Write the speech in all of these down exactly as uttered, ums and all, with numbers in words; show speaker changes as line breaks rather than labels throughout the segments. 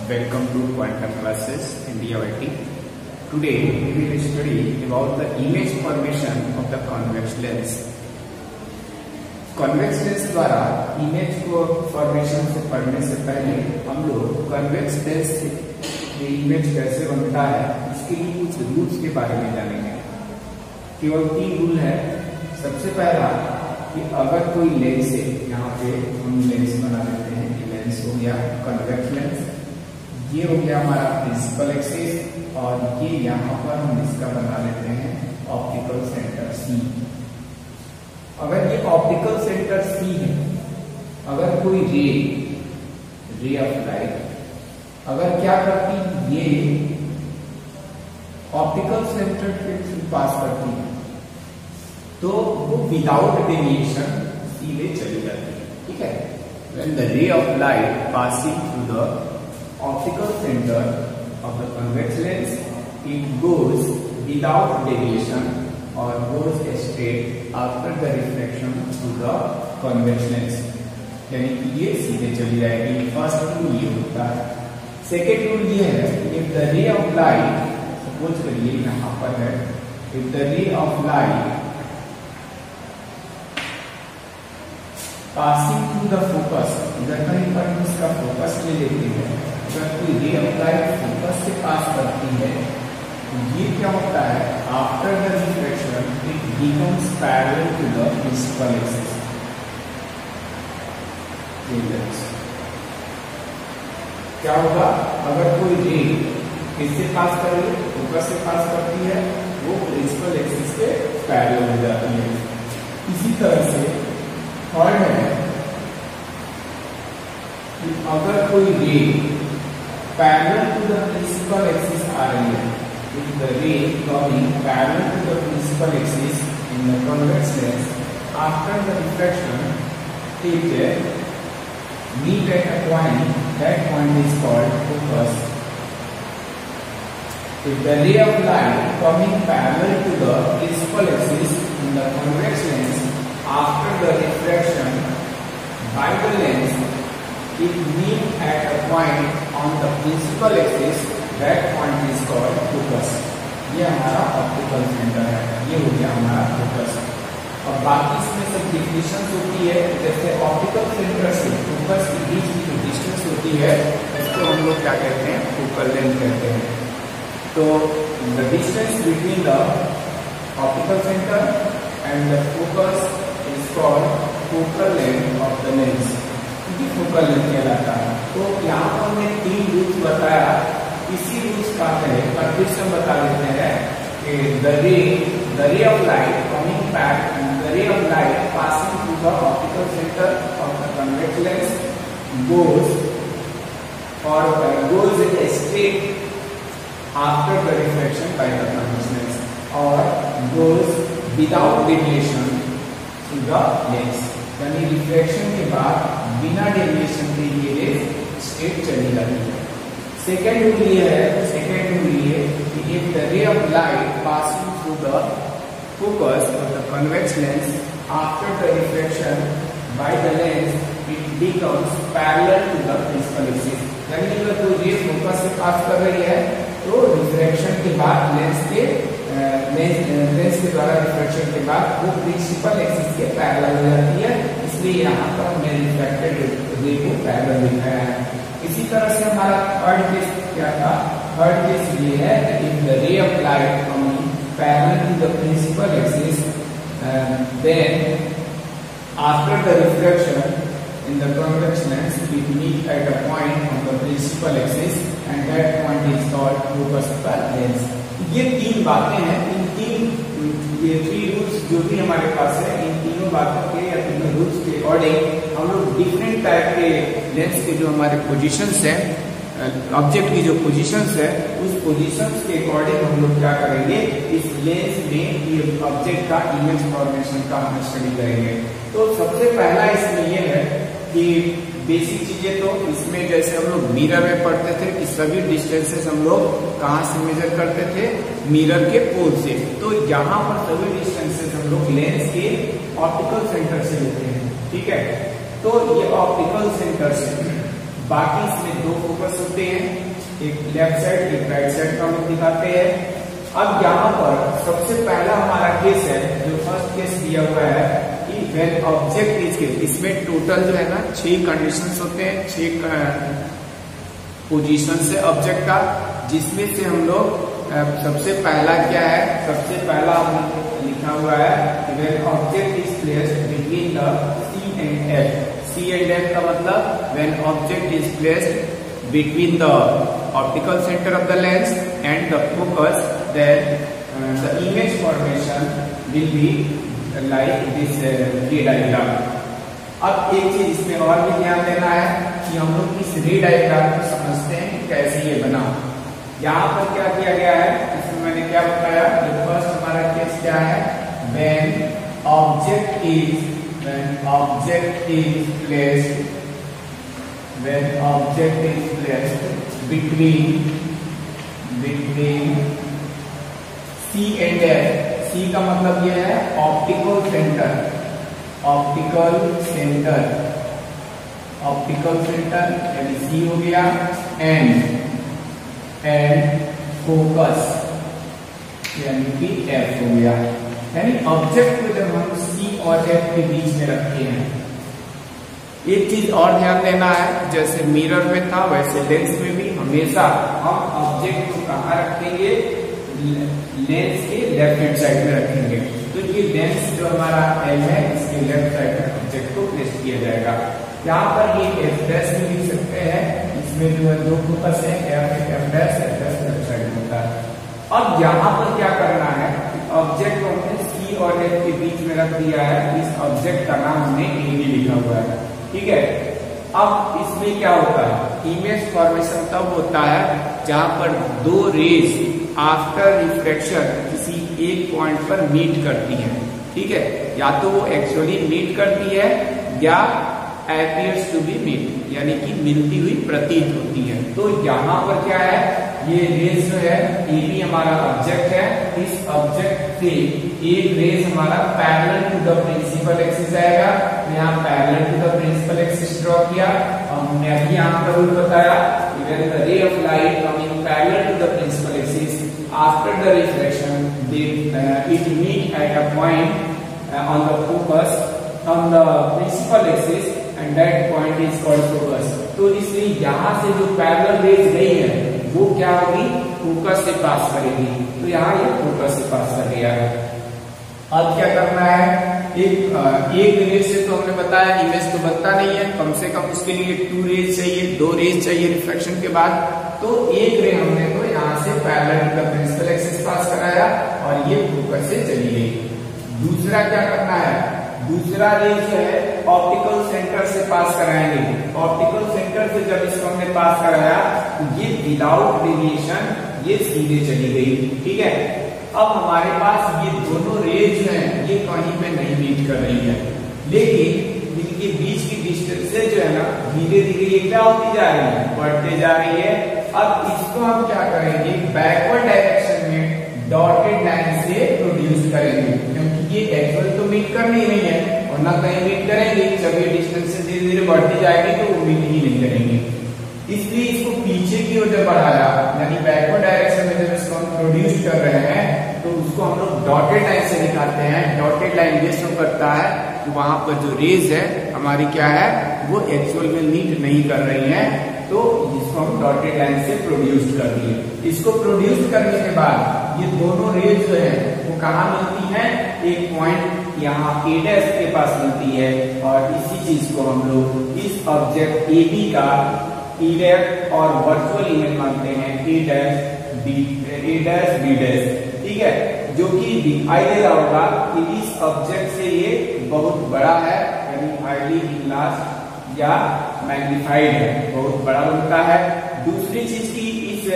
Welcome to Quantum Classes in D O I T. Today we will study about the image formation of the convex lens. Convex lens द्वारा image को formation से पढ़ने से पहले हम लोग convex lens से इमेज कैसे बनता है इसके लिए कुछ रूल्स के बारे में जानेंगे। केवल तीन रूल है। सबसे पहला कि अगर कोई लेंस है, यहाँ पे हम लेंस बना लेते हैं, ये लेंस हो गया कॉन्वेक्स लेंस, ये हो गया हमारा प्रिंसिपल एक्सिस और ये यहाँ पर हम इसका बना लेते हैं ऑप्टिकल सेंटर सी। अगर ये ऑप्टिकल सेंटर सी है, अगर कोई रे रे ऑफ लाइट अगर क्या करती, ये ऑप्टिकल सेंटर के थ्रू पास करती है तो वो विदाउट डेविएशन सीधे चली जाती है। ठीक है, when the ray of light passing through the optical center of the convex lens, it goes without deviation or goes straight after the reflection through the convex lens, यानी कि ये सीधे चली जाएगी। फर्स्ट रूल ये होता है। सेकेंड रूल ये है, if the ray of light, suppose करिए यहाँ पर है, if the ray of light passing through the focus, इधर कहीं पर हम इसका फोकस ले लेते हैं, अगर कोई रे ऑफ लाइट फोकस से पास करती है तो ये क्या होता है, after the reflection it becomes parallel to the principal axis. क्या होगा, अगर कोई रे किससे पास कर रही है, फोकस से पास करती है, वो प्रिंसिपल एक्सिस के पैरेलल हो जाती है। इसी तरह से थर्ड है कि अगर कोई ray parallel to the principal axis आ रही है, if the ray coming parallel to the principal axis in the convex lens after the reflection it meet at a point, that point is called focus. If the ray of light coming parallel to the principal axis in the convex lens after the reflection by the lens, it meet at a point on the principal axis, that point is called focus. ये हमारा optical centre है, ये हो गया हमारा focus. और बाकी इसमें सब डिफिनेशंस होती है, जैसे ऑप्टिकल सेंटर से फोकस के बीच की जो डिस्टेंस होती है इसको हम लोग क्या कहते हैं, फोकल लेंथ कहते हैं। तो the distance between the optical centre and the focus is called focal length of the lens, focal length कहलाता है। तो यहाँ पर हमने तीन रूल्स बताया, इसी रूल्स का फिर से हम बता देते हैं कि the ray the ray of light coming back the ray of light passing through the optical centre of the convex lens goes और goes straight after the reflection by the convex lens और goes without deviation through the lens, यानी reflection के बाद बिना deviation के ये straight चली जाती है। सेकेंड रूल ये है, सेकेंड रूल ये कि if the ray of light passing through the focus of the convex lens after the reflection by the lens it becomes parallel to the principal axis, यानी अगर कोई रे फोकस से पास कर रही है तो रिफ्लेक्शन के बाद लेंस के लेंस के द्वारा रिफ्लेक्शन के बाद वो प्रिंसिपल एक्सिस के पैरेलल हो जाती है, इसलिए यहाँ पर हमने रिफ्लेक्टेड रे को पैरेलल दिखाया है। इसी तरह से हमारा थर्ड केस क्या था, थर्ड केस ये है कि if the ray of light coming parallel to the principal axis then after the reflection in the convex lens it meet at a point on the principal axis and that point is called focus of the lens। ये तीन बातें हैं, इन तीन ये three rules जो भी हमारे पास है, इन तीनों बातों के या तीनों रूल्स के अकॉर्डिंग हम लोग डिफरेंट टाइप के लेंस के जो हमारे पोजीशंस है, ऑब्जेक्ट की जो पोजीशंस है, उस पोजीशंस के अकॉर्डिंग हम लोग क्या करेंगे, इस लेंस में ये ऑब्जेक्ट का इमेज फॉर्मेशन का हम स्टडी करेंगे। तो सबसे पहला इसमें ये है कि बेसिक चीजें तो इसमें जैसे हम लोग मिरर में पढ़ते थे कि सभी डिस्टेंसेस हम लोग कहाँ से मेजर करते थे, मिरर के पोल से। तो यहाँ पर सभी डिस्टेंसेस हम लोग लेंस के ऑप्टिकल सेंटर से लेते हैं। ठीक है, तो ये ऑप्टिकल सेंटर से बाकी इसमें दो फोकस होते हैं, एक लेफ्ट साइड एक राइट साइड का हम लोग दिखाते हैं। अब यहाँ पर सबसे पहला हमारा केस है, जो फर्स्ट केस दिया हुआ है कि व्हेन ऑब्जेक्ट इज केस, इसमें टोटल जो है ना छह कंडीशंस होते हैं, छह पोजीशन से ऑब्जेक्ट का, जिसमें से हम लोग सबसे पहला क्या है, सबसे पहला हम लिखा हुआ है when object is placed between the C and F. C and F का मतलब when object is placed between the optical centre of the lens and the focus, then uh, the image formation will be like this ray diagram. अब एक चीज इसमें और भी ध्यान देना है कि हम लोग इस रे डायग्राम को समझते हैं कि कैसे ये बना। यहाँ पर क्या किया गया है, इसमें मैंने क्या बताया, जो फर्स्ट हमारा केस क्या है, when object is when object is placed when object is placed between between C and F। C का मतलब ये है optical centre, optical centre optical centre यानी C हो गया, एंड एंड फोकस यानी कि F हो गया। यानी ऑब्जेक्ट को जब हम C और F के बीच में रखते हैं, एक चीज और ध्यान देना है, जैसे मिरर में था वैसे लेंस में भी हमेशा हम ऑब्जेक्ट को कहाँ रखेंगे, लेंस के लेफ्ट हैंड साइड में रखेंगे। तो ये लेंस जो हमारा एल है, इसके लेफ्ट साइड में ऑब्जेक्ट को प्लेस किया जाएगा। यहाँ पर ये एफ डैश में लिख सकते हैं, इसमें जो है दो फोकस है, F F dash F dash left side में होता है। अब यहाँ पर क्या करना है, ऑब्जेक्ट को हमने सी और एफ के बीच में रख दिया है, इस ऑब्जेक्ट का नाम हमने ए बी लिखा हुआ है, ठीक है। अब इसमें क्या होता है, इमेज फॉर्मेशन तब होता है जहां पर दो रेज आफ्टर रिफ्लेक्शन किसी एक पॉइंट पर मीट करती है, ठीक है। या तो वो एक्चुअली मीट करती है या appears to be meet, यानी कि मिलती हुई प्रतीत होती है। तो यहाँ पर क्या है, ये रेज जो है ए बी हमारा ऑब्जेक्ट है, इस ऑब्जेक्ट से एक रेज हमारा parallel to the principal axis आएगा। तो यहाँ parallel to the principal axis draw किया, और हमने अभी यहाँ पर रूल बताया when the ray of light coming parallel to the principal axis after the reflection they uh, it meet at a point uh, on the focus on the principal axis and that point is called focus। तो इसलिए यहाँ से जो parallel raise गई है वो क्या होगी, फोकस से पास करेगी। तो यहाँ ये फोकस से पास कर गया है। अब क्या करना है, एक एक रेज से तो हमने बताया इमेज तो बनता नहीं है, कम से कम उसके लिए टू रेज चाहिए, दो रेज चाहिए रिफ्लेक्शन के बाद। तो एक रे हमने तो यहाँ से parallel to the principal axis pass कराया और ये फोकस से चली गई। दूसरा क्या करना है, दूसरा रेज जो है ऑप्टिकल सेंटर से पास कराएंगे। ऑप्टिकल सेंटर से जब इसको हमने पास कराया तो ये विदाउट डेविएशन ये सीधे चली गई, ठीक है। अब हमारे पास ये दोनों रेज जो है ये कहीं पे नहीं मीट कर रही है, लेकिन इनके बीच की डिस्टेंस से जो है ना धीरे धीरे ये क्या होती जा रही है, बढ़ते जा रही है। अब इसको हम क्या करेंगे, बैकवर्ड डायरेक्शन में डॉटेड लाइन से प्रोड्यूस करेंगे, क्योंकि ये एक्चुअल तो मीट कर नहीं रही है और ना कहीं मीट करेंगे। जब ये डिस्टेंस से धीरे धीरे बढ़ती जाएगी तो वो मीट ही नहीं करेंगे। इसलिए इसको पीछे की ओर जब बढ़ाया, यानी बैकवर्ड डायरेक्शन में जब इसको हम प्रोड्यूस कर रहे हैं तो उसको हम लोग डॉटेड लाइन से दिखाते हैं। डॉटेड लाइन ये शो करता है कि वहां पर जो रेज है हमारी क्या है, वो एक्चुअल में मीट नहीं कर रही है, तो इसको हम डॉटेड लाइन से प्रोड्यूस कर दिए। इसको प्रोड्यूस करने के बाद ये दोनों रेज जो है वो कहाँ मिलती है, एक पॉइंट यहाँ ए डैश के पास मिलती है, और इसी चीज को हम लोग इस ऑब्जेक्ट ए बी का इरेक्ट और वर्चुअल इमेज मानते हैं, A dash B A dash B dash, ठीक है। जो कि दिखाई दे रहा होगा कि इस ऑब्जेक्ट से ये बहुत बड़ा है, यानी हाईली इनलार्ज या मैग्नीफाइड है, बहुत बड़ा बनता है। दूसरी चीज की इस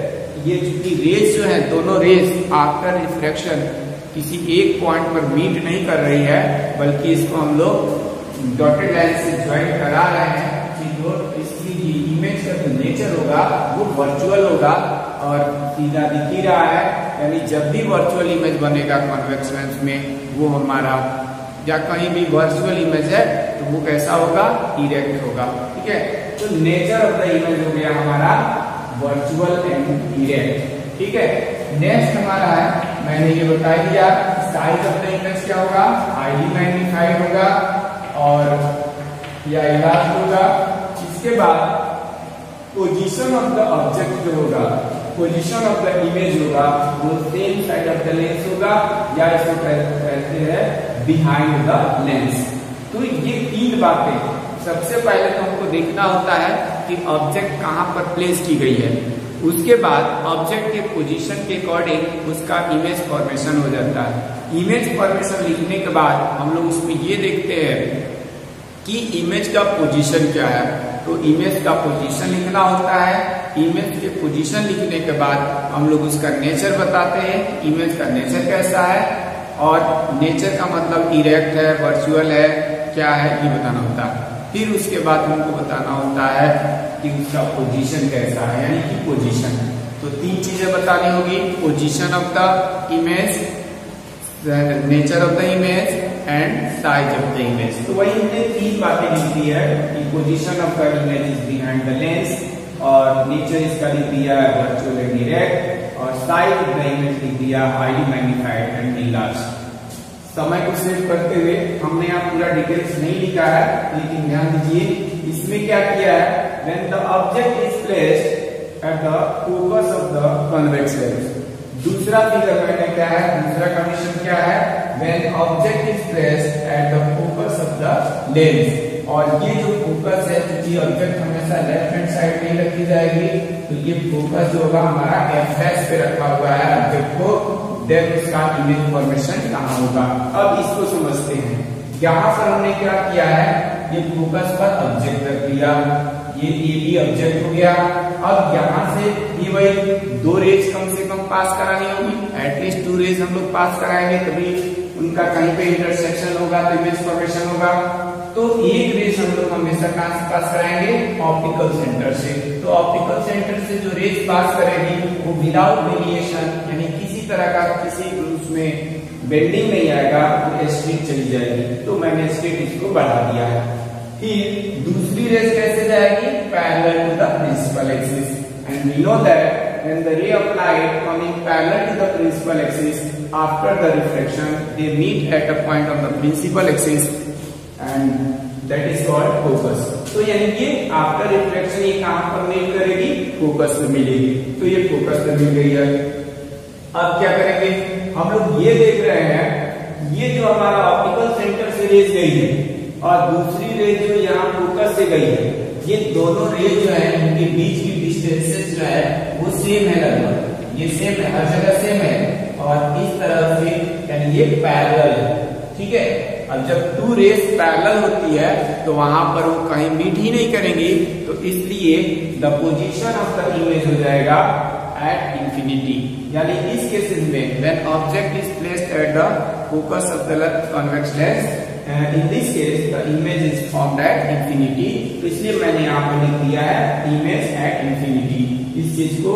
ये चूंकि रेज जो है दोनों रेज आफ्टर रिफ्लेक्शन किसी एक पॉइंट पर मीट नहीं कर रही है, बल्कि इसको हम लोग डॉटेड लाइन से ज्वाइन करा रहे हैं कि जो इसकी इमेज का जो नेचर होगा वो वर्चुअल होगा और सीधा दिख ही रहा है। यानी जब भी वर्चुअल इमेज बनेगा कॉन्वेक्स लेंस में, वो हमारा या कहीं भी वर्चुअल इमेज है तो वो कैसा होगा, इरेक्ट होगा, ठीक है। तो नेचर ऑफ द इमेज हो गया हमारा वर्चुअल एंड इरेक्ट। ठीक है, नेक्स्ट हमारा है, मैंने ये बता दिया, साइज ऑफ द इमेज क्या होगा, हाईली मैग्नीफाइड होगा और या इलाज होगा। इसके बाद पोजीशन ऑफ द ऑब्जेक्ट जो होगा, पोजीशन ऑफ द इमेज होगा, वो same side of the lens होगा या इसको कहते हैं बिहाइंड द लेंस। तो ये तीन बातें सबसे पहले तो हमको देखना होता है कि ऑब्जेक्ट कहाँ पर प्लेस की गई है, उसके बाद ऑब्जेक्ट के पोजीशन के अकॉर्डिंग उसका इमेज फॉर्मेशन हो जाता है। इमेज फॉर्मेशन लिखने के बाद हम लोग उसमें ये देखते हैं कि इमेज का पोजीशन क्या है, तो इमेज का पोजीशन लिखना होता है। इमेज के पोजीशन लिखने के बाद हम लोग उसका नेचर बताते हैं, इमेज का नेचर कैसा है, और नेचर का मतलब इरेक्ट है, वर्चुअल है, क्या है, ये बताना होता है। फिर उसके बाद हमको बताना होता है कि उसका पोजीशन कैसा है, यानी कि पोजीशन। तो तीन चीजें बतानी होगी, position of the image, nature of the image and size of the image. तो वही हमने तीन बातें लिख दी है कि position of the image is behind the lens, और नेचर इसका लिख दिया है वर्चुअल एंड इरेक्ट, और साइज ऑफ द इमेज लिख दिया हाईली मैग्नीफाइड एंड इनलार्ज। समय को सेव करते हुए हमने यहाँ पूरा डिटेल्स नहीं लिखा है, लेकिन ध्यान दीजिए इसमें क्या किया है, when the object is placed at the focus of the convex lens. दूसरा फिगर मैंने क्या है, दूसरा कंडीशन क्या है, when object is placed at the focus of the lens. और ये जो फोकस है, क्योंकि ऑब्जेक्ट हमेशा लेफ्ट हैंड साइड में रखी जाएगी, तो ये फोकस जो होगा हमारा एफ एस पे रखा हुआ है ऑब्जेक्ट को, देन उसका इमेज फॉर्मेशन कहाँ होगा। अब इसको समझते हैं। यहाँ पर हमने क्या किया है, ये फोकस पर ऑब्जेक्ट रख दिया, ये ए बी ऑब्जेक्ट हो गया। अब यहाँ से ये वही दो रेज कम से कम पास करानी होगी, एटलीस्ट टू रेज हम लोग पास कराएंगे, तभी उनका कहीं पे इंटरसेक्शन होगा तो इमेज फॉर्मेशन होगा। तो एक रेज हम लोग हमेशा कहां से पास कराएंगे, ऑप्टिकल सेंटर से। तो ऑप्टिकल सेंटर से जो रेज पास करेगी वो विदाउट वेरिएशन, यानी किसी तरह का किसी उसमें बेंडिंग नहीं आएगा, तो स्ट्रेट चली जाएगी। तो मैंने स्ट्रेट इसको बढ़ा दिया है। फिर दूसरी रेज कैसे जाएगी, parallel to the principal axis, and we know that when the ray of light coming parallel to the principal axis after the refraction, they meet at a point on the principal axis and that is called focus. तो यानी कि after reflection ये कहां पर meet करेगी, focus में मिलेगी। तो ये फोकस में मिल गई है। अब क्या करेंगे, हम लोग ये देख रहे हैं, ये जो हमारा ऑप्टिकल सेंटर से रेज गई है और दूसरी रेज जो यहाँ फोकस से गई है, ये दोनों रेज जो है उनके बीच की डिस्टेंसेस जो है वो सेम है, लगभग ये सेम है, हर जगह सेम है। और इस तरह से यानी ये पैरेलल है। ठीक है, अब जब टू रेज पैरेलल होती है तो वहां पर वो कहीं मीट ही नहीं करेंगी, तो इसलिए the position of the image हो जाएगा एट इंफिनिटी। यानी इस केसेस में when object is placed at the focus of the convex lens, in this case the image is formed at infinity. तो इसलिए मैंने यहाँ पर लिख दिया है इमेज एट इंफिनिटी। इस चीज को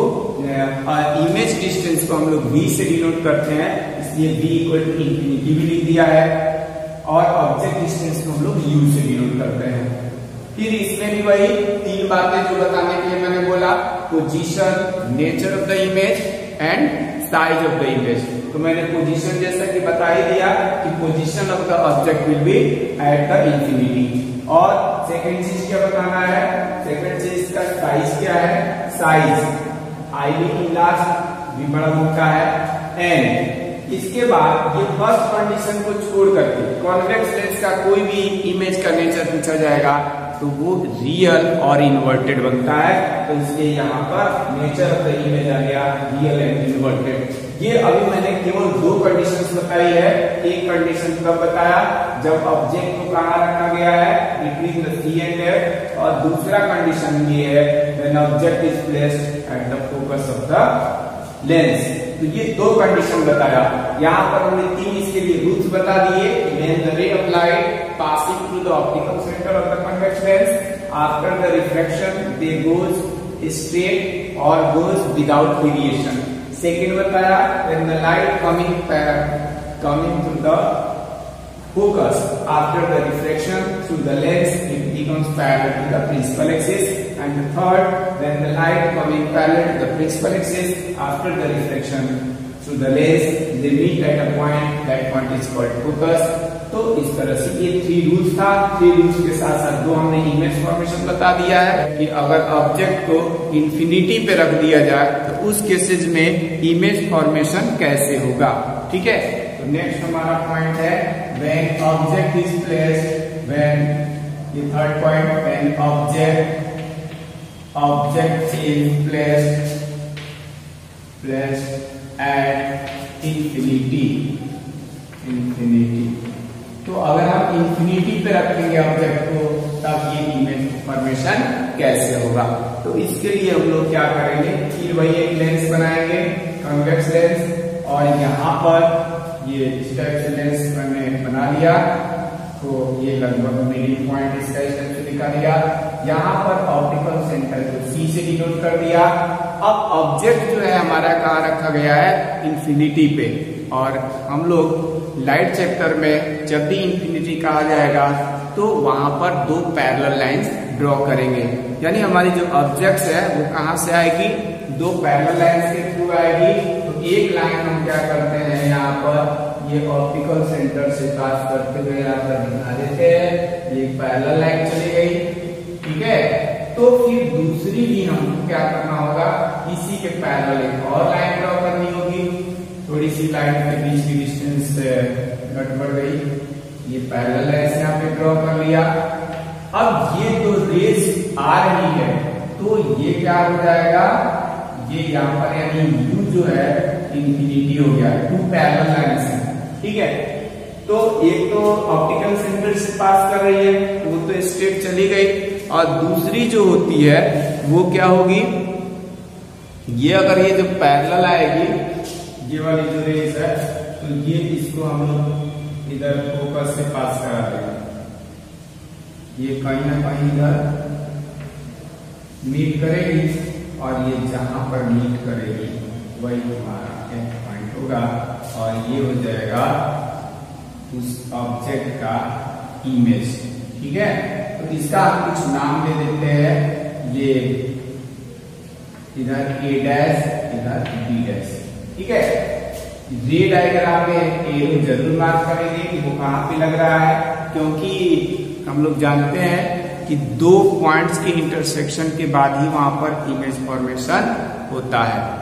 इमेज डिस्टेंस को हम लोग v से डिनोट करते हैं, इसलिए v इक्वल टू इंफिनिटी भी लिख दिया है, और ऑब्जेक्ट डिस्टेंस को हम लोग u से डिनोट करते हैं। फिर इसमें भी वही तीन बातें जो बताने के लिए मैंने बोला, position, nature of the image and size of the image. तो मैंने पोजीशन जैसा कि बता ही दिया कि position of the object will be at the infinity. और सेकंड चीज क्या बताना है, सेकंड चीज का साइज क्या है, साइज आई बी इनलार्ज भी बड़ा मोटा है। एंड इसके बाद ये फर्स्ट कंडीशन को छोड़ करके कॉन्वेक्स लेंस का कोई भी इमेज का नेचर पूछा जाएगा तो वो रियल और इन्वर्टेड बनता है। तो इसलिए यहाँ पर नेचर ऑफ द इमेज आ गया रियल एंड इन्वर्टेड। ये अभी मैंने केवल दो कंडीशंस बताई है। एक कंडीशन कब बताया, जब ऑब्जेक्ट को कहाँ रखा गया है, between the C and F, और दूसरा कंडीशन ये है when object is placed at the focus of the lens. तो ये दो कंडीशन बताया। यहाँ पर हमने तीन इसके लिए रूल्स बता दिए। When the ray of light passing through the optical centre of the convex lens after the reflection they goes straight और गोज विदाउट वेरिएशन। सेकेंड बताया when the light coming coming through the focus after the refraction through the lens, it becomes parallel to the principal axis. And the third, when the light coming parallel to the principal axis after the refraction through the lens, they meet at a point, that point is called focus. तो इस तरह से ये three rules था। Three rules के साथ साथ दो हमने इमेज फॉर्मेशन बता दिया है कि अगर ऑब्जेक्ट को इंफिनिटी पे रख दिया जाए तो उस केसेस में इमेज फॉर्मेशन कैसे होगा। ठीक है, तो नेक्स्ट हमारा पॉइंट है when object is placed, when ये third point, when object object is placed placed at infinity infinity तो अगर हम इंफिनिटी पे रखेंगे ऑब्जेक्ट को तब ये इमेज फॉर्मेशन कैसे होगा। तो इसके लिए हम लोग क्या करेंगे, फिर वही एक लेंस बनाएंगे, कॉन्वेक्स लेंस, और यहाँ पर ये इस टाइप से लेंस मैंने बना लिया। तो ये लगभग मिडिल पॉइंट इसका इस टाइप से दिखा दिया। यहाँ पर ऑप्टिकल सेंटर को सी से डिनोट कर दिया। अब ऑब्जेक्ट जो है हमारा कहाँ रखा गया है, इंफिनिटी पे, और हम लोग लाइट चैप्टर में जब भी इंफिनिटी कहा जाएगा तो वहां पर दो पैरेलल लाइंस ड्रॉ करेंगे। यानी हमारी जो ऑब्जेक्ट्स है वो कहां से आएगी, दो पैरेलल लाइंस के थ्रू आएगी। तो एक लाइन हम क्या करते हैं, यहाँ पर ये ऑप्टिकल सेंटर से पास करते हुए यहाँ पर दिखा देते हैं, ये पैरेलल लाइन चली गई। ठीक है, तो फिर दूसरी भी हमको क्या करना होगा, इसी के पैरेलल एक और लाइन ड्रॉ करनी होगी। थोड़ी सी लाइन के बीच की डिस्टेंस गड़बड़ गई, ये पैरेलल लाइन यहाँ पे ड्रॉ कर लिया। अब ये तो रेस आ रही है तो ये क्या हो जाएगा, ये यहाँ पर यानी U जो है इंफिनिटी हो गया, टू पैरेलल लाइंस है। ठीक है, तो एक तो ऑप्टिकल सेंटर से पास कर रही है तो वो तो स्ट्रेट चली गई, और दूसरी जो होती है वो क्या होगी, ये अगर ये जो पैरेलल आएगी, ये वाली जो रेस है, तो ये इसको हम लोग इधर फोकस से पास करा देंगे। ये कहीं ना कहीं इधर मीट करेगी, और ये जहां पर मीट करेगी वही हमारा एंड पॉइंट होगा, और ये हो जाएगा उस ऑब्जेक्ट का इमेज। ठीक है, तो इसका हम कुछ नाम दे देते हैं, ये इधर ए डैश, इधर बी डैश। ठीक है, रे डायग्राम में ए जरूर मार्क करेंगे कि वो कहां पे लग रहा है, क्योंकि हम लोग जानते हैं कि दो पॉइंट्स के इंटरसेक्शन के बाद ही वहां पर इमेज फॉर्मेशन होता है।